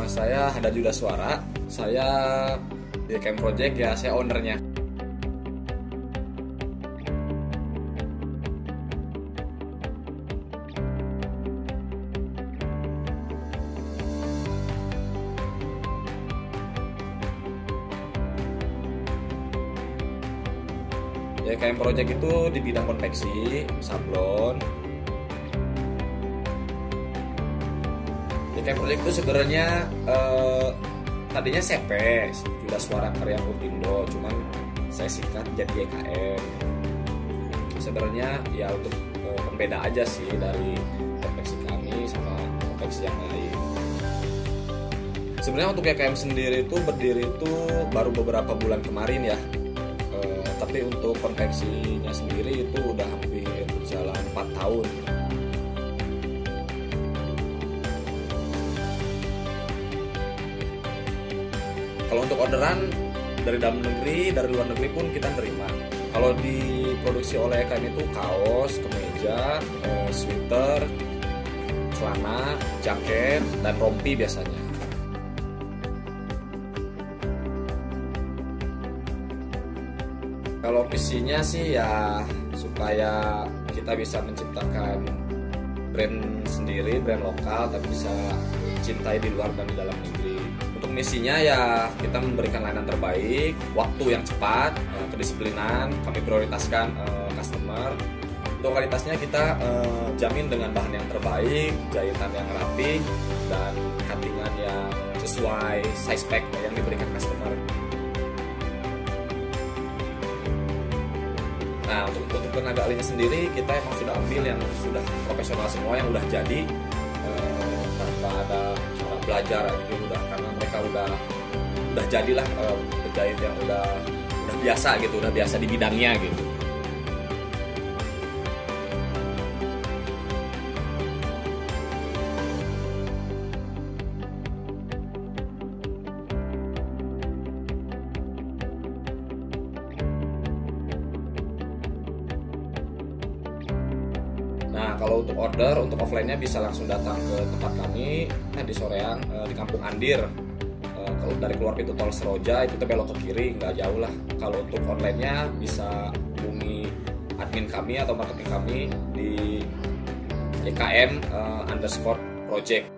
Saya Hadad Yudaswara. Saya di YKM Project, ya saya ownernya. YKM Project itu di bidang konveksi, sablon. YKM Project itu sebenarnya tadinya CP, Yudaswara Karya Purtindo, cuman saya singkat jadi YKM. Sebenarnya ya untuk pembeda aja sih dari konveksi kami sama konveksi yang lain. Sebenarnya untuk YKM sendiri itu berdiri itu baru beberapa bulan kemarin ya. Tapi untuk konveksinya sendiri itu udah hampir berjalan 4 tahun. Kalau untuk orderan dari dalam negeri, dari luar negeri pun kita terima. Kalau diproduksi oleh YKM itu kaos, kemeja, sweater, celana, jaket, dan rompi biasanya. Kalau visinya sih ya supaya kita bisa menciptakan brand sendiri, brand lokal, tapi bisa cintai di luar dan di dalam negeri. Untuk misinya ya kita memberikan layanan terbaik, waktu yang cepat, kedisiplinan, kami prioritaskan customer. Untuk kualitasnya kita jamin dengan bahan yang terbaik, jahitan yang rapi, dan cuttingan yang sesuai size pack yang diberikan customer. Nah, untuk tenaga ahlinya sendiri kita emang sudah ambil yang sudah profesional semua, yang udah jadi tanpa ada cara belajar gitu, karena mereka udah jadilah penjahit yang udah biasa gitu, udah biasa di bidangnya gitu. Nah, kalau untuk order, untuk offline-nya bisa langsung datang ke tempat kami di Soreang, di Kampung Andir. Kalau dari keluar pintu tol Seroja itu belok ke kiri, nggak jauh lah. Kalau untuk online-nya bisa hubungi admin kami atau marketing kami di YKM_project.